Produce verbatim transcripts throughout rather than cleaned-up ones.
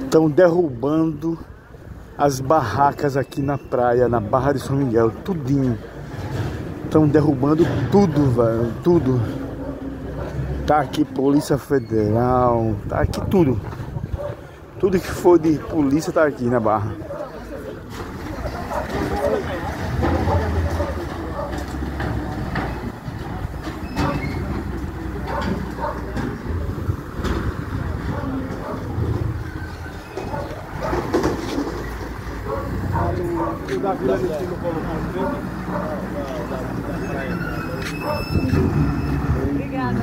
Estão derrubando as barracas aqui na praia, na Barra de São Miguel, tudinho. Estão derrubando tudo, velho, tudo. Tá aqui Polícia Federal, tá aqui tudo. Tudo que for de polícia tá aqui na Barra. O da Vila de Cima colocou um tempo da praia. Obrigada.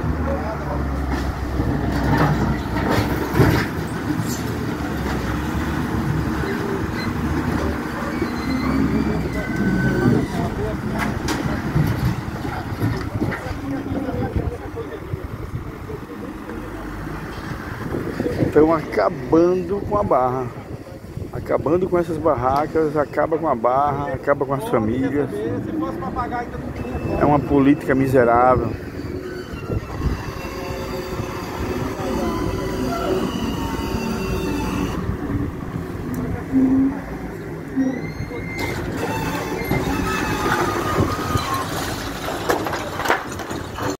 Estão acabando com a Barra. Acabando com essas barracas, acaba com a Barra, acaba com as famílias. É uma política miserável.